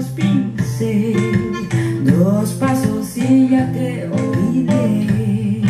pisé, 2 pasos y ya te olvidé.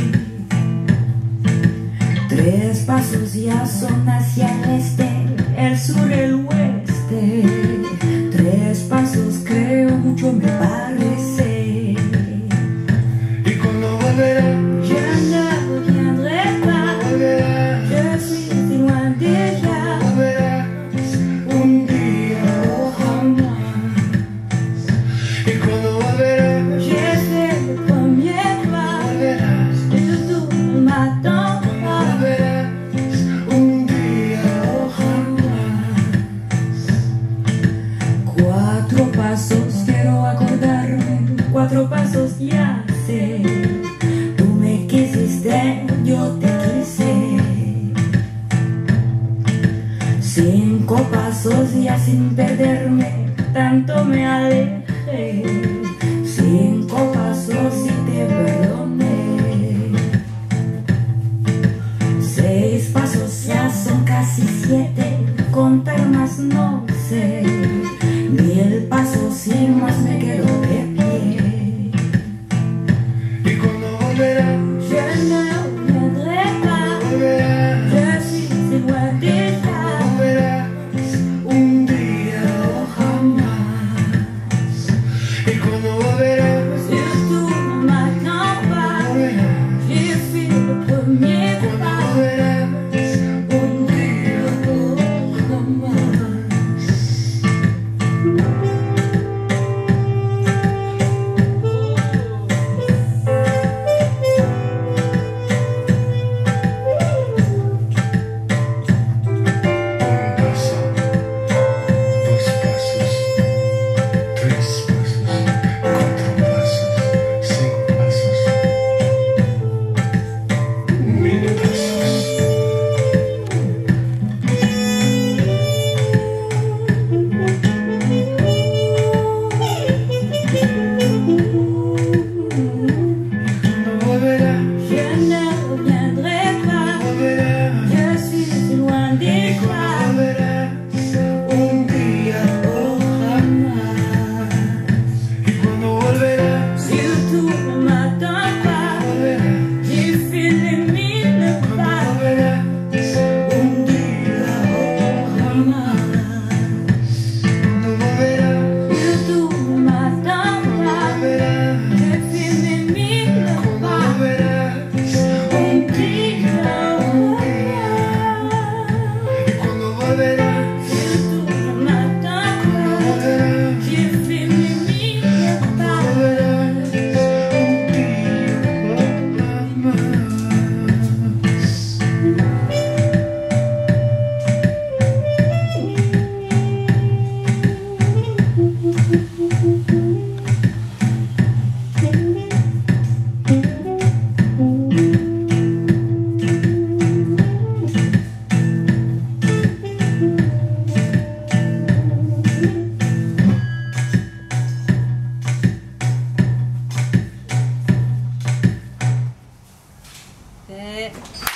3 pasos ya son hacia el este, el sur, el oeste. 3 pasos creo mucho me parece. ¿Y cuando volverás? Je ne reviendrai pas, je suis si loin déjà. Volverás un día o jamás. ¿Y cuando volverás? J'ai fait le premier pas, Volverás. et surtout ne m'attends pas. Volverás un día o jamás. 4 pasos quiero acordarme, 4 pasos ya sé. Tú me quisiste, yo te quise. 5 pasos ya sin perderme, tanto me alejé. 5 pasos y te perdoné. 6 pasos ya son casi 7, contar más no sé. 1000 pasos y más me quedo de pie. ¿Y cuando volverás? Je ne reviendrai pas, Volverás. je suis si loin déjà. Volverás un día o jamás. ¿Y cuando volverás? Surtout ne m'attends pas, Volverás. j'ai fait le premier Cuando pas. volverás? Un día o Jamás. Je ne reviendrai pas, je suis si loin déjà. Un día o jamás. ¿Y cuando volverás? Surtout ne m'attends pas, j'ai fait les 1000 pas. Volverás. Un día o Jamás. cuando volverás? Surtout ne m'attends pas, Volverás. j'ai fait les 1000 pas. Volverás. Un día ¿Y cuando volverás? surtout ne m'attends pas, Volverás. j'ai fait les 1000 pas. Volverás. Un día o jamás. 네.